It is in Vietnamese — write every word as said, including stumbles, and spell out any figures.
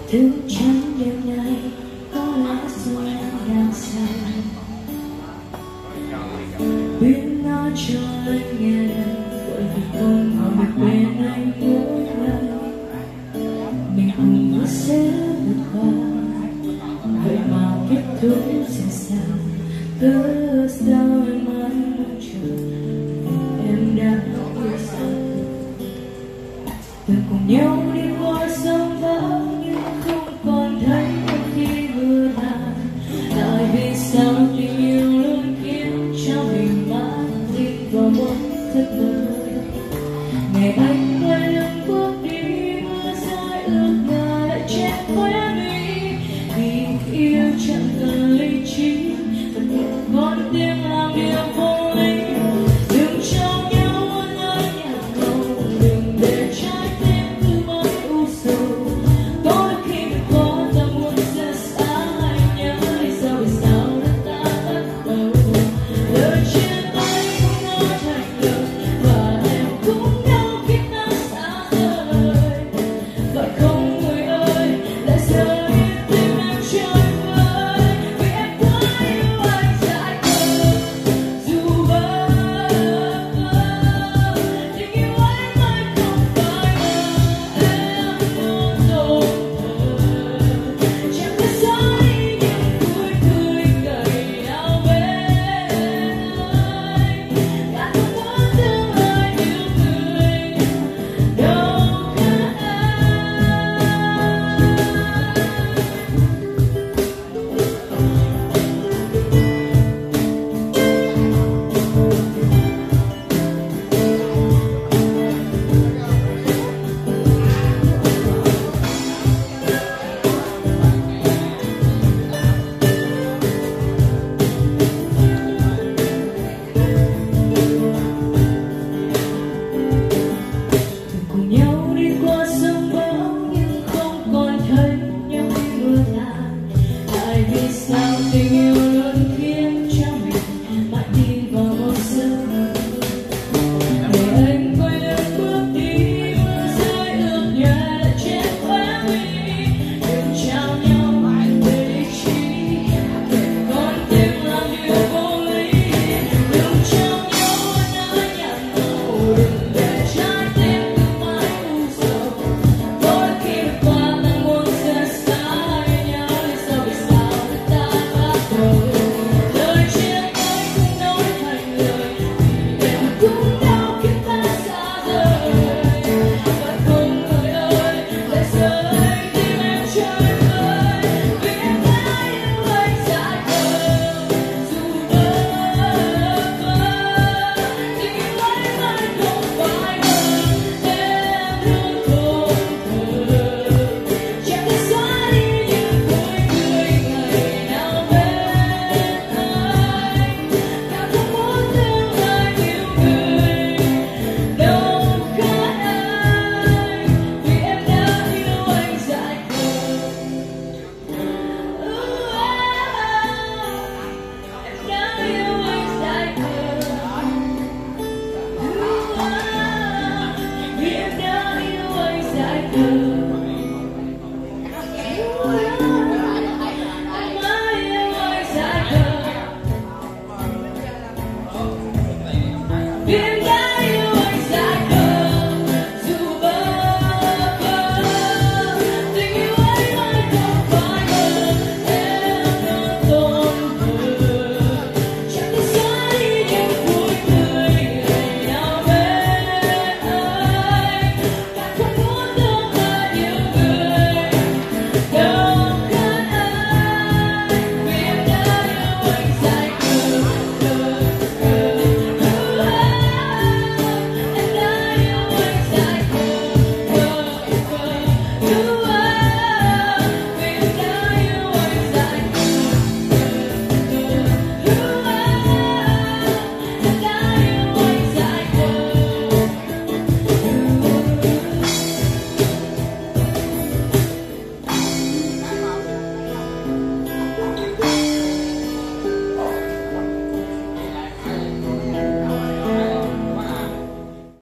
Thức trắng đêm nay có lẽ do em đang say, biết nói cho anh nghe đây bởi vì con hỏi được bên anh mỗi ngày mình cùng nó sẽ vượt qua, vậy mà kết thúc sẽ sao? Cớ sao em mãi mong chờ em đã yêu sao? Từng cùng nhau đi qua sông bão nhưng không còn thấy em khi vừa tàn. Tại vì sao tình yêu luôn khiến cho mình mãi tin vào một giấc mơ? Ngày anh quay lưng bước đi, mưa rơi ướt nhòa lại che khóe mi. Vì yêu chẳng cần lý trí, vẫn một con tim làm điều vô lý. Đừng cho nhau muốn nói nhạt nhòa, đừng để trái tim cứ mãi u sầu. Tối khi mình có ta muốn rời xa anh nhớ lý do vì sao đã ta bắt đầu. Lời chia tay không nói thành lời và em cũng đau khi ta xa rời. Vậy không